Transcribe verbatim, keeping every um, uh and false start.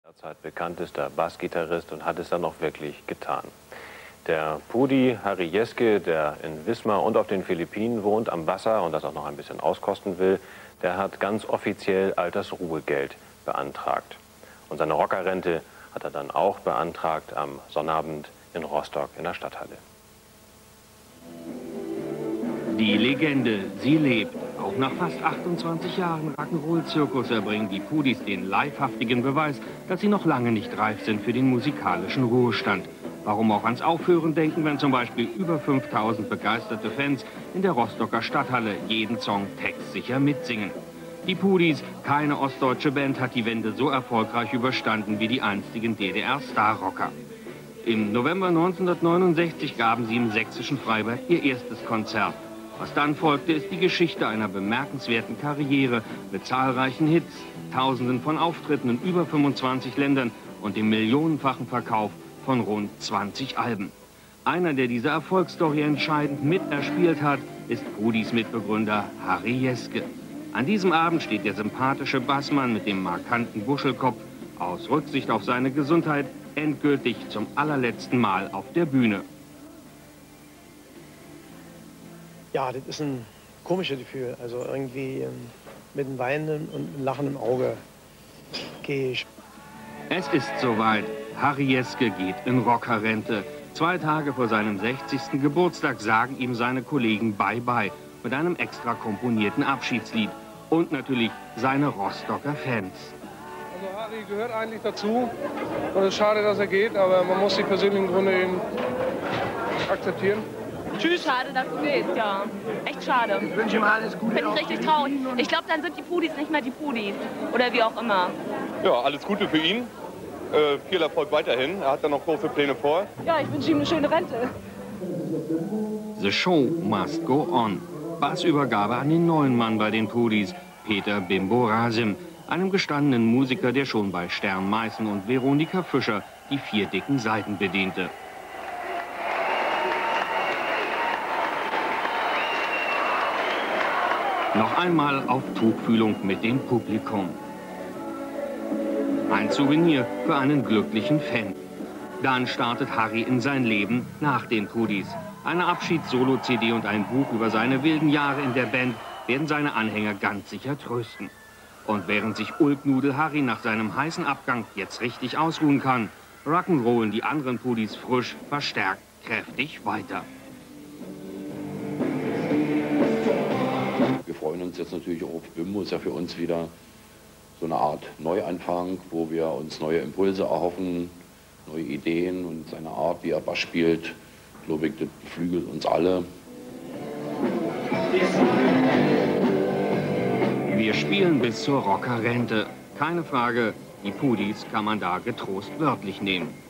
Zeit bekanntester Bassgitarrist und hat es dann auch wirklich getan. Der Pudi Harry Jeske, der in Wismar und auf den Philippinen wohnt, am Wasser und das auch noch ein bisschen auskosten will, der hat ganz offiziell Altersruhegeld beantragt. Und seine Rockerrente hat er dann auch beantragt am Sonnabend in Rostock in der Stadthalle. Die Legende, sie lebt. Auch nach fast achtundzwanzig Jahren Rock'n'Roll-Zirkus erbringen die Pudis den leibhaftigen Beweis, dass sie noch lange nicht reif sind für den musikalischen Ruhestand. Warum auch ans Aufhören denken, wenn zum Beispiel über fünftausend begeisterte Fans in der Rostocker Stadthalle jeden Song textsicher mitsingen. Die Pudis, keine ostdeutsche Band, hat die Wende so erfolgreich überstanden wie die einstigen D D R-Star-Rocker. Im November neunzehnhundertneunundsechzig gaben sie im sächsischen Freiberg ihr erstes Konzert. Was dann folgte, ist die Geschichte einer bemerkenswerten Karriere mit zahlreichen Hits, Tausenden von Auftritten in über fünfundzwanzig Ländern und dem millionenfachen Verkauf von rund zwanzig Alben. Einer, der diese Erfolgsstory entscheidend miterspielt hat, ist Pudis Mitbegründer Harry Jeske. An diesem Abend steht der sympathische Bassmann mit dem markanten Buschelkopf aus Rücksicht auf seine Gesundheit endgültig zum allerletzten Mal auf der Bühne. Ja, das ist ein komisches Gefühl. Also irgendwie ähm, mit einem weinenden und einem lachenden Auge gehe ich. Es ist soweit. Harry Jeske geht in Rockerrente. Zwei Tage vor seinem sechzigsten Geburtstag sagen ihm seine Kollegen Bye-Bye mit einem extra komponierten Abschiedslied. Und natürlich seine Rostocker Fans. Also Harry gehört eigentlich dazu. Und es ist schade, dass er geht, aber man muss die persönlichen Gründe eben akzeptieren. Tschüss. Schade, dass du gehst, ja. Echt schade. Ich wünsche ihm alles Gute. Finde ich richtig traurig. Ich glaube, dann sind die Pudis nicht mehr die Pudis. Oder wie auch immer. Ja, alles Gute für ihn. Äh, viel Erfolg weiterhin. Er hat da noch große Pläne vor. Ja, ich wünsche ihm eine schöne Rente. The show must go on. Bassübergabe an den neuen Mann bei den Pudis, Peter Bimbo Rasim, einem gestandenen Musiker, der schon bei Stern Meißen und Veronika Fischer die vier dicken Saiten bediente. Noch einmal auf Tuchfühlung mit dem Publikum. Ein Souvenir für einen glücklichen Fan. Dann startet Harry in sein Leben nach den Pudis. Eine Abschieds-Solo-C D und ein Buch über seine wilden Jahre in der Band werden seine Anhänger ganz sicher trösten. Und während sich Ulknudel Harry nach seinem heißen Abgang jetzt richtig ausruhen kann, rock'n'rollen die anderen Pudis frisch, verstärkt, kräftig weiter. Wir freuen uns jetzt natürlich auch auf Bimbo, ist ja für uns wieder so eine Art Neuanfang, wo wir uns neue Impulse erhoffen, neue Ideen und seine Art, wie er Bass spielt, glaube ich, das beflügelt uns alle. Wir spielen bis zur Rockerrente. Keine Frage, die Pudis kann man da getrost wörtlich nehmen.